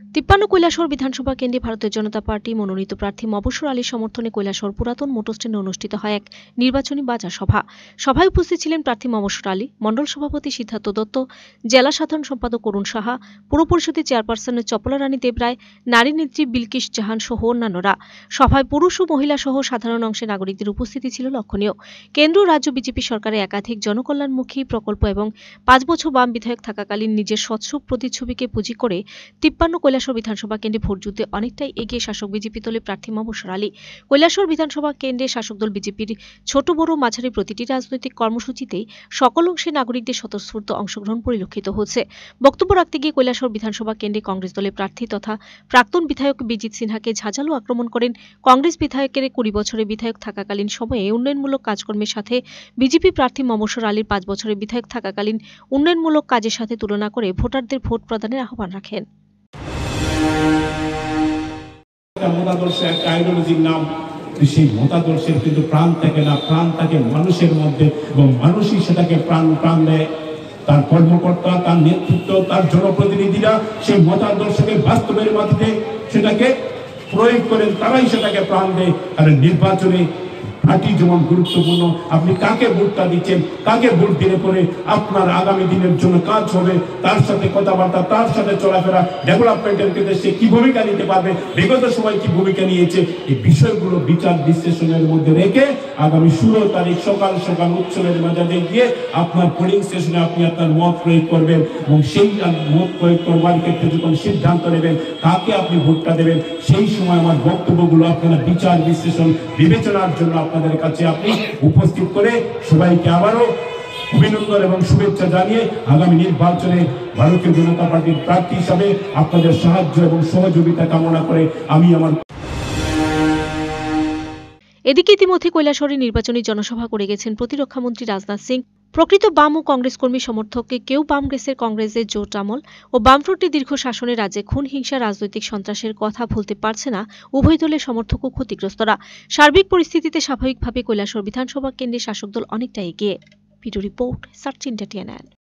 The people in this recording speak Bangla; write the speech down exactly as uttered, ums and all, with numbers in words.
তিপ্পান্ন কৈলাসহর বিধানসভা কেন্দ্রে ভারতীয় জনতা পার্টি মনোনীত প্রার্থী মবসর আলীর সমর্থনে কৈলাসহর পুরাতন মোটর স্ট্যান্ডে অনুষ্ঠিত হয় এক নির্বাচনী বাজার সভা। সভায় উপস্থিত ছিলেন প্রার্থী মবসর আলী, মণ্ডল সভাপতি সিদ্ধার্থ দত্ত, জেলা সাধারণ সম্পাদক অরুণ সাহা, পুর পরিষদের চেয়ারপারসন চপলা রানী দেবরায়, নারী নেত্রী বিলকিস জাহান সহ অন্যান্যরা। সভায় পুরুষ ও মহিলা সহ সাধারণ অংশে নাগরিকদের উপস্থিতি ছিল লক্ষণীয়। কেন্দ্র ও রাজ্য বিজেপি সরকারের একাধিক জনকল্যাণমুখী প্রকল্প এবং পাঁচ বছর বাম বিধায়ক থাকাকালীন নিজের স্বচ্ছ প্রতিচ্ছবিকে পুঁজি করে তিপ্পান্ন কৈলাসহর বিধানসভা কেন্দ্রে ভোটযুদ্ধে অনেকটাই এগিয়ে শাসক বিজেপি দলের প্রার্থী মবসর আলী। কৈলাসহর বিধানসভা কেন্দ্রে শাসক দল বিজেপির ছোট বড় মাঝারি প্রতিটি রাজনৈতিক কর্মসূচিতেই সকল অংশে নাগরিকদের স্বতঃস্ফূর্ত অংশগ্রহণ পরিলক্ষিত হচ্ছে। বক্তব্য রাখতে গিয়ে কৈলাসহর বিধানসভা কেন্দ্রে কংগ্রেস দলের প্রার্থী তথা প্রাক্তন বিধায়ক বিজিত সিনহাকে ঝাঁঝালো আক্রমণ করেন কংগ্রেস বিধায়কের কুড়ি বছরের বিধায়ক থাকাকালীন সময়ে উন্নয়নমূলক কাজকর্মের সাথে বিজেপি প্রার্থী মবসর আলীর পাঁচ বছরের বিধায়ক থাকাকালীন উন্নয়নমূলক কাজের সাথে তুলনা করে ভোটারদের ভোট প্রদানের আহ্বান রাখেন। মতাদর্শ একটা আইডিওলজির নাম, সেই মতাদর্শের কিন্তু প্রাণ থাকে না, প্রাণ থাকে মানুষের মধ্যে এবং মানুষই সেটাকে প্রাণ প্রাণ দেয়। তার কর্মকর্তা, তার নেতৃত্ব, তার জনপ্রতিনিধিরা সেই মতাদর্শকে বাস্তবের মাটিতে সেটাকে প্রয়োগ করেন, তারাই সেটাকে প্রাণ দেয়। কারণ নির্বাচনে পার্টি যেমন গুরুত্বপূর্ণ, আপনি কাকে ভোটটা দিচ্ছেন, কাকে ভোট দিলে পরে আপনার আগামী দিনের জন্য কাজ হবে, তার সাথে কথাবার্তা, তার সাথে চলাফেরা, ডেভেলপমেন্টের ক্ষেত্রে সে কি ভূমিকা নিতে পারবে, বিগত সময় কি ভূমিকা নিয়েছে, এই বিষয়গুলো বিচার বিশ্লেষণের মধ্যে রেখে আগামী ষোলো তারিখ সকাল সকাল উৎসবের মেজাজে গিয়ে আপনার পোলিং স্টেশনে আপনি আপনার মত প্রয়োগ করবেন এবং সেই মত প্রয়োগ করবার ক্ষেত্রে যখন সিদ্ধান্ত নেবেন কাকে আপনি ভোটটা দেবেন, সেই সময় আমার বক্তব্যগুলো আপনারা বিচার বিশ্লেষণ বিবেচনার জন্য আপনাদের কাছে আপনি উপস্থিত করে সবাইকে আবারও অভিনন্দন এবং শুভেচ্ছা জানিয়ে আগামী নির্বাচনে ভারতীয় জনতা পার্টির প্রার্থী হিসাবে আপনাদের সাহায্য এবং সহযোগিতা কামনা করে আমি আমার। এদিকে ইতিমধ্যে কৈলাসহরে নির্বাচনী জনসভা করে গেছেন প্রতিরক্ষা মন্ত্রী রাজনাথ সিং। প্রকৃত বাম ও কংগ্রেস কর্মী সমর্থককে কেউ বামগ্রেসের কংগ্রেসের জোট আমল ও বামফ্রন্টের দীর্ঘ শাসনে রাজ্যে খুন হিংসা রাজনৈতিক সন্ত্রাসের কথা ভুলতে পারছে না উভয় দলের সমর্থক ও ক্ষতিগ্রস্তরা। সার্বিক পরিস্থিতিতে স্বাভাবিকভাবে কৈলাসহর বিধানসভা কেন্দ্রে শাসক দল অনেকটা এগিয়ে। Video report search India TNN.